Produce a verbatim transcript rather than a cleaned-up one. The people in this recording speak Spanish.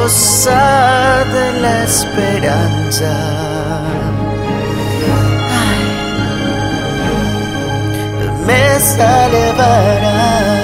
mariposa de la esperanza. Ay, me sale barato.